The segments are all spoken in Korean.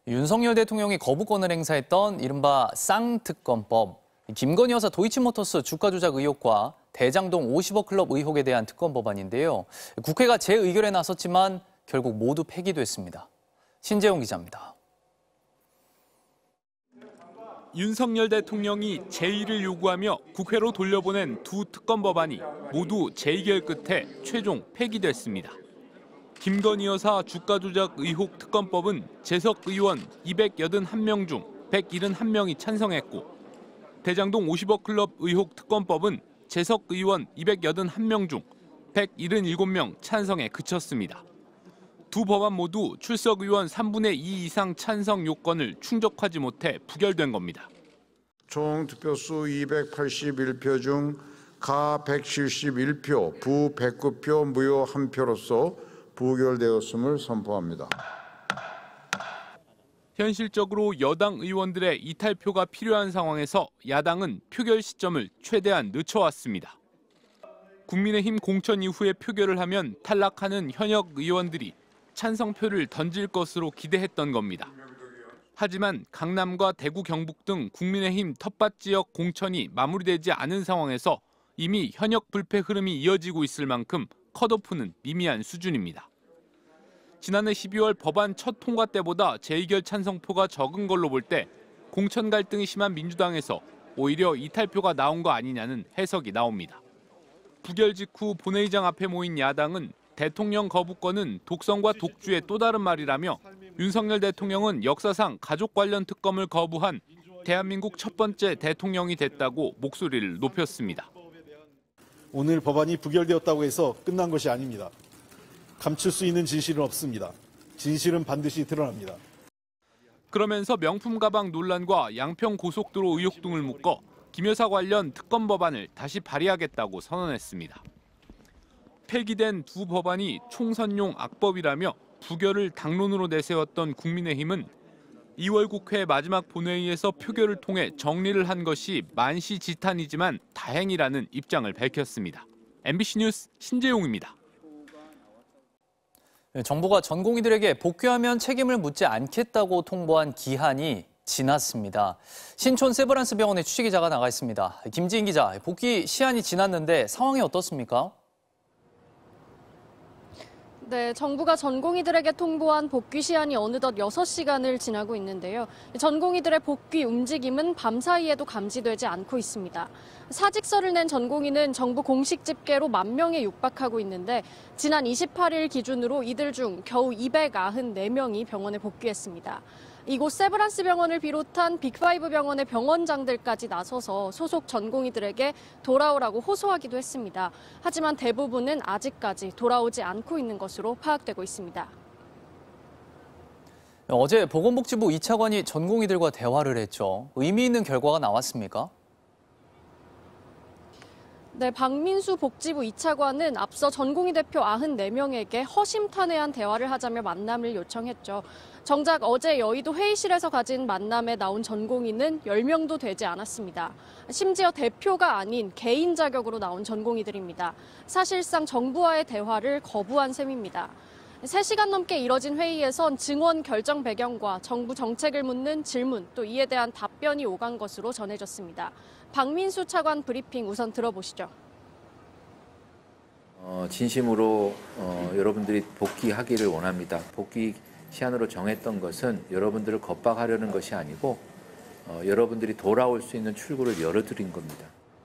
윤석열 대통령이 거부권을 행사했던 이른바 쌍특검법. 김건희 여사 도이치모터스 주가 조작 의혹과 대장동 50억 클럽 의혹에 대한 특검 법안인데요. 국회가 재의결에 나섰지만 결국 모두 폐기됐습니다. 신재용 기자입니다. 윤석열 대통령이 재의를 요구하며 국회로 돌려보낸 두 특검 법안이 모두 재의결 끝에 최종 폐기됐습니다. 김건희 여사 주가 조작 의혹 특검법은 재석 의원 281명 중 171명이 찬성했고, 대장동 50억 클럽 의혹 특검법은 재석 의원 281명 중 177명 찬성에 그쳤습니다. 두 법안 모두 출석 의원 3분의 2 이상 찬성 요건을 충족하지 못해 부결된 겁니다. 총 득표수 281표 중 가 171표, 부 109표, 무효 1표로서 부결되었음을 선포합니다. 현실적으로 여당 의원들의 이탈표가 필요한 상황에서 야당은 표결 시점을 최대한 늦춰왔습니다. 국민의힘 공천 이후에 표결을 하면 탈락하는 현역 의원들이 찬성표를 던질 것으로 기대했던 겁니다. 하지만 강남과 대구, 경북 등 국민의힘 텃밭 지역 공천이 마무리되지 않은 상황에서 이미 현역 불패 흐름이 이어지고 있을 만큼 컷오프는 미미한 수준입니다. 지난해 12월 법안 첫 통과 때보다 재의결 찬성표가 적은 걸로 볼 때 공천 갈등이 심한 민주당에서 오히려 이탈표가 나온 거 아니냐는 해석이 나옵니다. 부결 직후 본회의장 앞에 모인 야당은 대통령 거부권은 독선과 독주의 또 다른 말이라며 윤석열 대통령은 역사상 가족 관련 특검을 거부한 대한민국 첫 번째 대통령이 됐다고 목소리를 높였습니다. 오늘 법안이 부결되었다고 해서 끝난 것이 아닙니다. 감출 수 있는 진실은 없습니다. 진실은 반드시 드러납니다. 그러면서 명품 가방 논란과 양평 고속도로 의혹 등을 묶어 김 여사 관련 특검 법안을 다시 발의하겠다고 선언했습니다. 폐기된 두 법안이 총선용 악법이라며 부결을 당론으로 내세웠던 국민의힘은 2월 국회 마지막 본회의에서 표결을 통해 정리를 한 것이 만시지탄이지만 다행이라는 입장을 밝혔습니다. MBC 뉴스 신재용입니다. 정부가 전공의들에게 복귀하면 책임을 묻지 않겠다고 통보한 기한이 지났습니다. 신촌 세브란스 병원에 취재기자가 나가 있습니다. 김지인 기자, 복귀 시한이 지났는데 상황이 어떻습니까? 네, 정부가 전공의들에게 통보한 복귀 시한이 어느덧 6시간을 지나고 있는데요. 전공의들의 복귀 움직임은 밤사이에도 감지되지 않고 있습니다. 사직서를 낸 전공의는 정부 공식 집계로 10,000명에 육박하고 있는데 지난 28일 기준으로 이들 중 겨우 294명이 병원에 복귀했습니다. 이곳 세브란스 병원을 비롯한 빅5 병원의 병원장들까지 나서서 소속 전공의들에게 돌아오라고 호소하기도 했습니다. 하지만 대부분은 아직까지 돌아오지 않고 있는 것으로 파악되고 있습니다. 어제 보건복지부 2차관이 전공의들과 대화를 했죠. 의미 있는 결과가 나왔습니까? 네, 박민수 복지부 2차관은 앞서 전공의 대표 94명에게 허심탄회한 대화를 하자며 만남을 요청했죠. 정작 어제 여의도 회의실에서 가진 만남에 나온 전공의는 10명도 되지 않았습니다. 심지어 대표가 아닌 개인 자격으로 나온 전공의들입니다. 사실상 정부와의 대화를 거부한 셈입니다. 3시간 넘게 이뤄진 회의에선 증원 결정 배경과 정부 정책을 묻는 질문, 또 이에 대한 답변이 오간 것으로 전해졌습니다. 박민수 차관 브리핑 우선 들어보시죠. 진심으로 여러분들이 복귀하기를 원합니다. 복귀 시한으로 정했던 것은 여러분들을 겁박하려는 것이 아니고 여러분들이 돌아올 수 있는 출구를 열어드린 겁니다.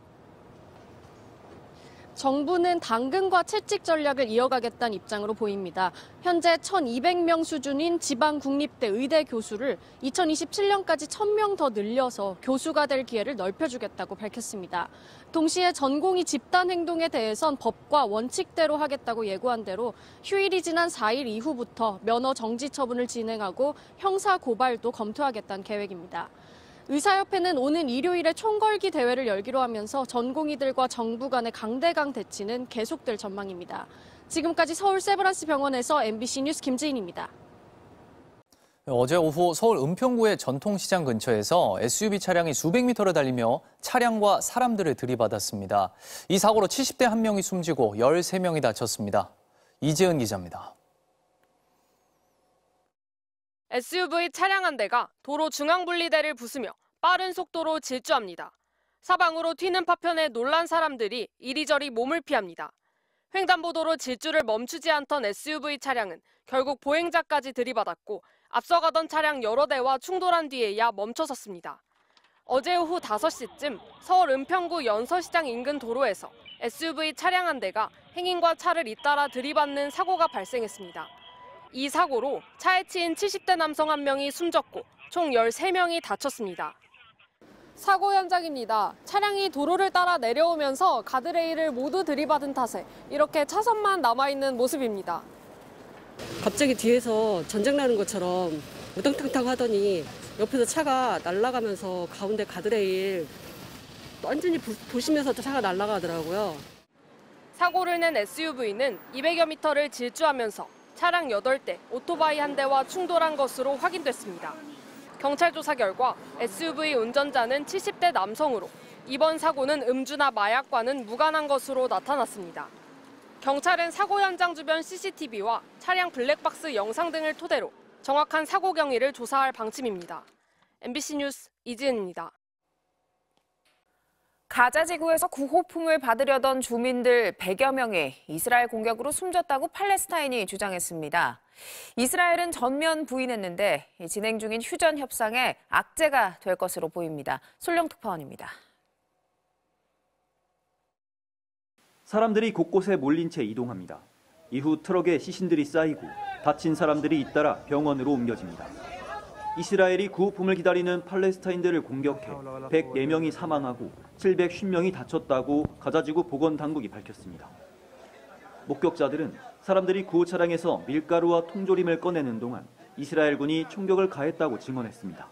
정부는 당근과 채찍 전략을 이어가겠다는 입장으로 보입니다. 현재 1,200명 수준인 지방 국립대 의대 교수를 2027년까지 1,000명 더 늘려서 교수가 될 기회를 넓혀주겠다고 밝혔습니다. 동시에 전공의 집단 행동에 대해선 법과 원칙대로 하겠다고 예고한 대로 휴일이 지난 4일 이후부터 면허 정지 처분을 진행하고 형사 고발도 검토하겠다는 계획입니다. 의사협회는 오는 일요일에 총걸기 대회를 열기로 하면서 전공의들과 정부 간의 강대강 대치는 계속될 전망입니다. 지금까지 서울 세브란스 병원에서 MBC 뉴스 김지인입니다. 어제 오후 서울 은평구의 전통시장 근처에서 SUV 차량이 수백 미터를 달리며 차량과 사람들을 들이받았습니다. 이 사고로 70대 1명이 숨지고 13명이 다쳤습니다. 이재은 기자입니다. SUV 차량 한 대가 도로 중앙분리대를 부수며 빠른 속도로 질주합니다. 사방으로 튀는 파편에 놀란 사람들이 이리저리 몸을 피합니다. 횡단보도로 질주를 멈추지 않던 SUV 차량은 결국 보행자까지 들이받았고 앞서가던 차량 여러 대와 충돌한 뒤에야 멈춰섰습니다. 어제 오후 5시쯤 서울 은평구 연서시장 인근 도로에서 SUV 차량 한 대가 행인과 차를 잇따라 들이받는 사고가 발생했습니다. 이 사고로 차에 치인 70대 남성 1명이 숨졌고 총 13명이 다쳤습니다. 사고 현장입니다. 차량이 도로를 따라 내려오면서 가드레일을 모두 들이받은 탓에 이렇게 차선만 남아있는 모습입니다. 갑자기 뒤에서 전쟁 나는 것처럼 우당탕탕 하더니 옆에서 차가 날아가면서 가운데 가드레일 완전히 부시면서 차가 날아가더라고요. 사고를 낸 SUV는 200여 미터를 질주하면서 차량 8대, 오토바이 1대와 충돌한 것으로 확인됐습니다. 경찰 조사 결과 SUV 운전자는 70대 남성으로 이번 사고는 음주나 마약과는 무관한 것으로 나타났습니다. 경찰은 사고 현장 주변 CCTV와 차량 블랙박스 영상 등을 토대로 정확한 사고 경위를 조사할 방침입니다. MBC 뉴스 이지은입니다. 가자 지구에서 구호품을 받으려던 주민들 100여 명이 이스라엘 공격으로 숨졌다고 팔레스타인이 주장했습니다. 이스라엘은 전면 부인했는데 진행 중인 휴전 협상에 악재가 될 것으로 보입니다. 솔령 특파원입니다. 사람들이 곳곳에 몰린 채 이동합니다. 이후 트럭에 시신들이 쌓이고 다친 사람들이 잇따라 병원으로 옮겨집니다. 이스라엘이 구호품을 기다리는 팔레스타인들을 공격해 104명이 사망하고 750명이 다쳤다고 가자지구 보건당국이 밝혔습니다. 목격자들은 사람들이 구호 차량에서 밀가루와 통조림을 꺼내는 동안 이스라엘군이 총격을 가했다고 증언했습니다.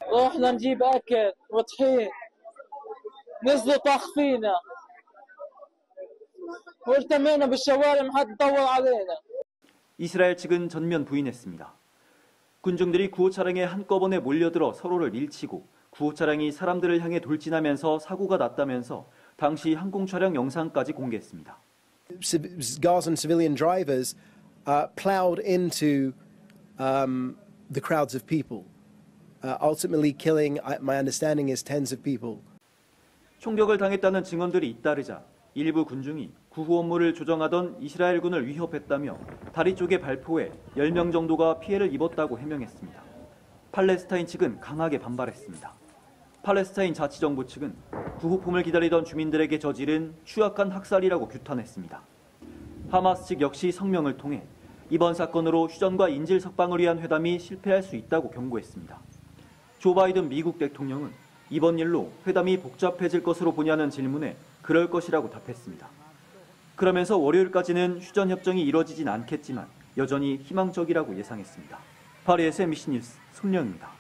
이스라엘 측은 전면 부인했습니다. 군중들이 구호 차량에 한꺼번에 몰려들어 서로를 밀치고 구호 차량이 사람들을 향해 돌진하면서 사고가 났다면서 당시 항공 촬영 영상까지 공개했습니다. Gazan civilian drivers plowed into the crowds of people, ultimately killing, my understanding is, tens of people. 총격을 당했다는 증언들이 잇따르자 일부 군중이 구호 업무를 조정하던 이스라엘군을 위협했다며 다리 쪽에 발포해 10명 정도가 피해를 입었다고 해명했습니다. 팔레스타인 측은 강하게 반발했습니다. 팔레스타인 자치정부 측은 구호품을 기다리던 주민들에게 저지른 추악한 학살이라고 규탄했습니다. 하마스 측 역시 성명을 통해 이번 사건으로 휴전과 인질 석방을 위한 회담이 실패할 수 있다고 경고했습니다. 조 바이든 미국 대통령은 이번 일로 회담이 복잡해질 것으로 보냐는 질문에 그럴 것이라고 답했습니다. 그러면서 월요일까지는 휴전 협정이 이뤄지진 않겠지만 여전히 희망적이라고 예상했습니다. 파리에서 MBC 뉴스 손령입니다.